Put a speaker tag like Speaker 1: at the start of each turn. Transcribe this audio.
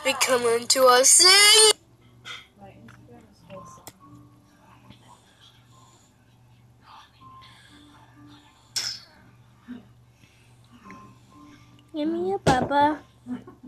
Speaker 1: We come into a city. Give me a papa.